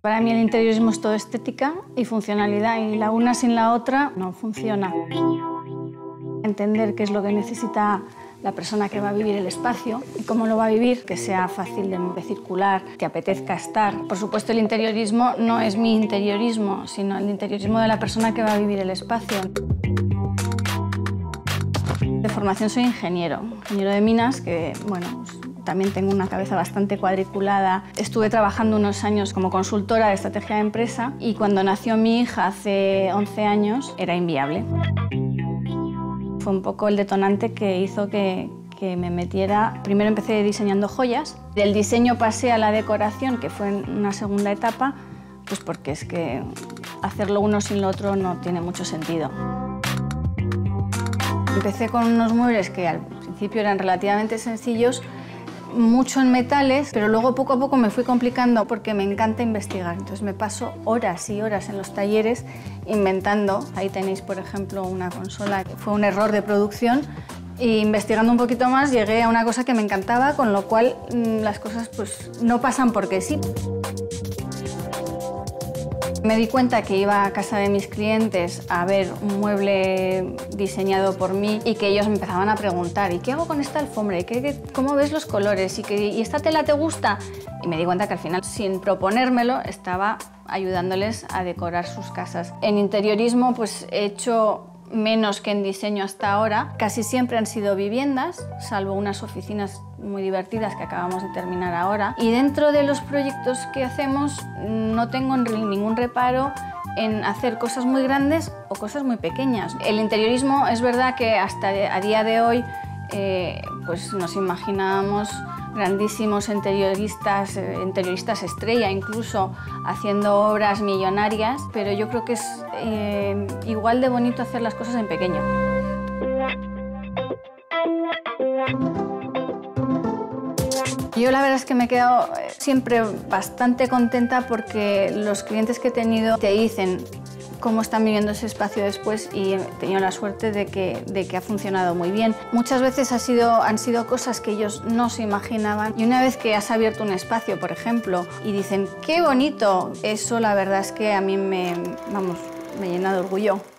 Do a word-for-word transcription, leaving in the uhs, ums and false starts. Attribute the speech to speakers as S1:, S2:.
S1: Para mí el interiorismo es todo estética y funcionalidad, y la una sin la otra no funciona. Entender qué es lo que necesita la persona que va a vivir el espacio y cómo lo va a vivir, que sea fácil de circular, que apetezca estar. Por supuesto, el interiorismo no es mi interiorismo, sino el interiorismo de la persona que va a vivir el espacio. De formación soy ingeniero, ingeniero de minas, que bueno, también tengo una cabeza bastante cuadriculada. Estuve trabajando unos años como consultora de estrategia de empresa y cuando nació mi hija hace once años era inviable. Fue un poco el detonante que hizo que, que me metiera. Primero empecé diseñando joyas. Del diseño pasé a la decoración, que fue en una segunda etapa, pues porque es que hacerlo uno sin lo otro no tiene mucho sentido. Empecé con unos muebles que al principio eran relativamente sencillos, mucho en metales, pero luego poco a poco me fui complicando porque me encanta investigar. Entonces me paso horas y horas en los talleres inventando. Ahí tenéis, por ejemplo, una consola que fue un error de producción. E investigando un poquito más llegué a una cosa que me encantaba, con lo cual las cosas pues, no pasan porque sí. Me di cuenta que iba a casa de mis clientes a ver un mueble diseñado por mí y que ellos me empezaban a preguntar ¿y qué hago con esta alfombra? ¿Y qué, qué, cómo ves los colores? ¿Y, que, ¿Y esta tela te gusta? Y me di cuenta que al final, sin proponérmelo, estaba ayudándoles a decorar sus casas. En interiorismo pues, he hecho menos que en diseño hasta ahora. Casi siempre han sido viviendas, salvo unas oficinas muy divertidas que acabamos de terminar ahora. Y dentro de los proyectos que hacemos no tengo ningún reparo en hacer cosas muy grandes o cosas muy pequeñas. El interiorismo es verdad que hasta a día de hoy eh, pues nos imaginábamos grandísimos interioristas, eh, interioristas estrella, incluso haciendo obras millonarias, pero yo creo que es eh, igual de bonito hacer las cosas en pequeño. Yo la verdad es que me he quedado siempre bastante contenta porque los clientes que he tenido te dicen cómo están viviendo ese espacio después y he tenido la suerte de que, de que ha funcionado muy bien. Muchas veces ha sido, han sido cosas que ellos no se imaginaban y una vez que has abierto un espacio, por ejemplo, y dicen ¡qué bonito! Eso la verdad es que a mí me, vamos, me llena de orgullo.